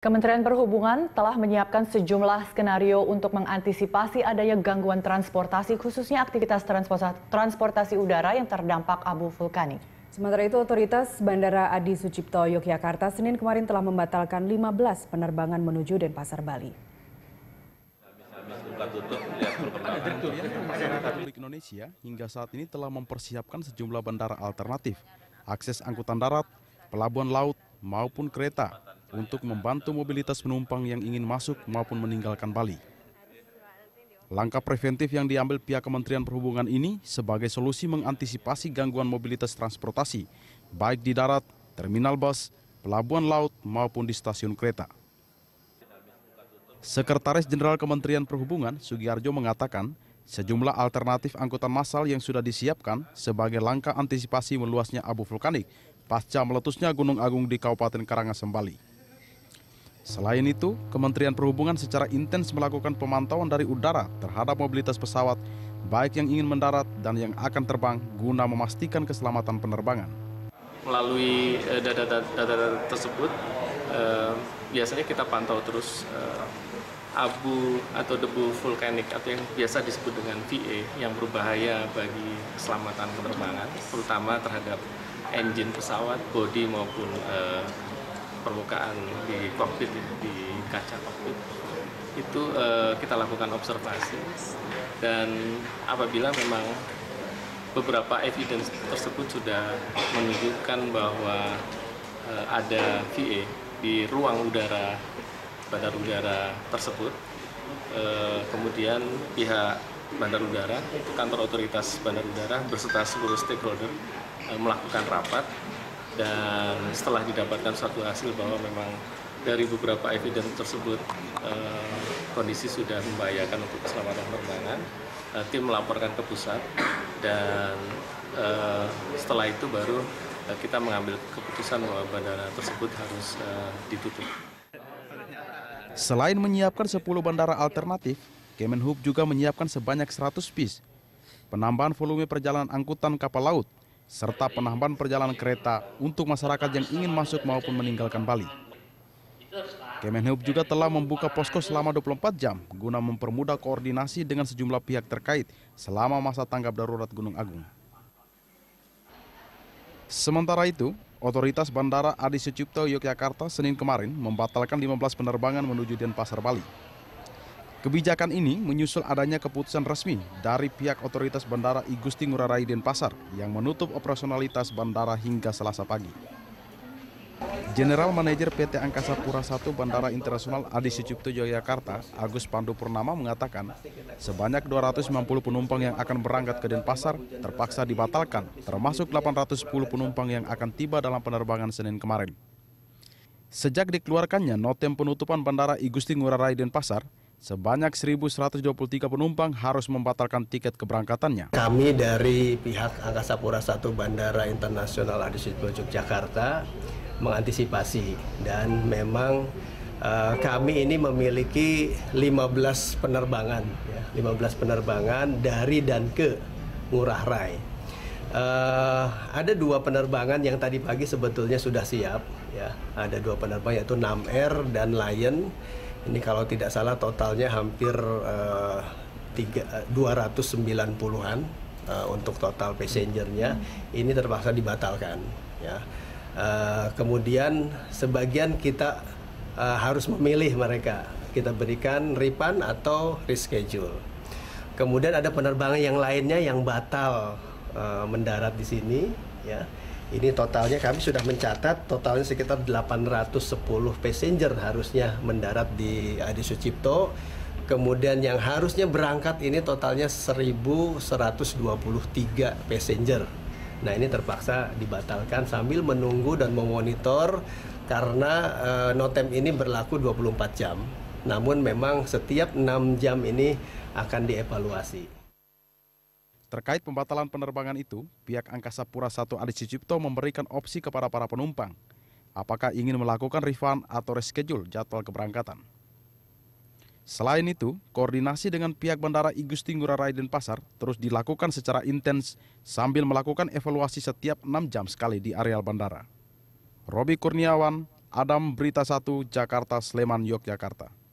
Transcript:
Kementerian Perhubungan telah menyiapkan sejumlah skenario untuk mengantisipasi adanya gangguan transportasi, khususnya aktivitas transportasi udara yang terdampak abu vulkanik. Sementara itu, Otoritas Bandara Adi Sucipto Yogyakarta Senin kemarin telah membatalkan 15 penerbangan menuju Denpasar, Bali. Republik Indonesia hingga saat ini telah mempersiapkan sejumlah bandara alternatif, akses angkutan darat, pelabuhan laut, maupun kereta untuk membantu mobilitas penumpang yang ingin masuk maupun meninggalkan Bali. Langkah preventif yang diambil pihak Kementerian Perhubungan ini sebagai solusi mengantisipasi gangguan mobilitas transportasi, baik di darat, terminal bus, pelabuhan laut, maupun di stasiun kereta. Sekretaris Jenderal Kementerian Perhubungan, Sugiharjo, mengatakan sejumlah alternatif angkutan massal yang sudah disiapkan sebagai langkah antisipasi meluasnya abu vulkanik pasca meletusnya Gunung Agung di Kabupaten Karangasem, Bali. Selain itu, Kementerian Perhubungan secara intens melakukan pemantauan dari udara terhadap mobilitas pesawat, baik yang ingin mendarat dan yang akan terbang, guna memastikan keselamatan penerbangan. Melalui data tersebut, biasanya kita pantau terus abu atau debu vulkanik atau yang biasa disebut dengan VA yang berbahaya bagi keselamatan penerbangan, terutama terhadap engine pesawat, bodi maupun permukaan di kokpit, di kaca kokpit. Itu kita lakukan observasi, dan apabila memang beberapa evidence tersebut sudah menunjukkan bahwa ada VA di ruang udara bandar udara tersebut, kemudian pihak bandar udara, kantor otoritas bandar udara beserta seluruh stakeholder melakukan rapat, dan setelah didapatkan suatu hasil bahwa memang dari beberapa evidence tersebut kondisi sudah membahayakan untuk keselamatan penerbangan, tim melaporkan ke pusat, dan setelah itu baru kita mengambil keputusan bahwa bandara tersebut harus ditutup. Selain menyiapkan 10 bandara alternatif, Kemenhub juga menyiapkan sebanyak 100 bis, penambahan volume perjalanan angkutan kapal laut, serta penambahan perjalanan kereta untuk masyarakat yang ingin masuk maupun meninggalkan Bali. Kemenhub juga telah membuka posko selama 24 jam guna mempermudah koordinasi dengan sejumlah pihak terkait selama masa tanggap darurat Gunung Agung. Sementara itu, Otoritas Bandara Adi Sucipto Yogyakarta Senin kemarin membatalkan 15 penerbangan menuju Denpasar, Bali. Kebijakan ini menyusul adanya keputusan resmi dari pihak Otoritas Bandara I Gusti Ngurah Rai Denpasar yang menutup operasionalitas bandara hingga Selasa pagi. General Manager PT Angkasa Pura I Bandara Internasional Adi Sucipto Yogyakarta, Agus Pandu Purnama, mengatakan sebanyak 290 penumpang yang akan berangkat ke Denpasar terpaksa dibatalkan, termasuk 810 penumpang yang akan tiba dalam penerbangan Senin kemarin. Sejak dikeluarkannya notem penutupan Bandara I Gusti Ngurah Rai Denpasar, sebanyak 1.123 penumpang harus membatalkan tiket keberangkatannya. Kami dari pihak Angkasa Pura I Bandara Internasional Adi Sucipto Yogyakarta mengantisipasi, dan memang kami ini memiliki 15 penerbangan, ya, 15 penerbangan dari dan ke Ngurah Rai. Ada 2 penerbangan yang tadi pagi sebetulnya sudah siap, ya. Ada 2 penerbangan yaitu Nam Air dan Lion. Ini kalau tidak salah totalnya hampir 290-an untuk total passengernya. Ini terpaksa dibatalkan, ya. Kemudian sebagian kita harus memilih mereka, kita berikan refund atau reschedule. Kemudian ada penerbangan yang lainnya yang batal mendarat di sini, ya. Ini totalnya kami sudah mencatat totalnya sekitar 810 passenger harusnya mendarat di Adi Sucipto. Kemudian yang harusnya berangkat ini totalnya 1.123 passenger. Nah, ini terpaksa dibatalkan sambil menunggu dan memonitor karena notem ini berlaku 24 jam. Namun memang setiap 6 jam ini akan dievaluasi. Terkait pembatalan penerbangan itu, pihak Angkasa Pura I Adi Sucipto memberikan opsi kepada para penumpang, apakah ingin melakukan refund atau reschedule jadwal keberangkatan. Selain itu, koordinasi dengan pihak Bandara I Gusti Ngurah Rai Denpasar terus dilakukan secara intens sambil melakukan evaluasi setiap 6 jam sekali di areal bandara. Robi Kurniawan, Adam, Berita 1, Jakarta, Sleman, Yogyakarta.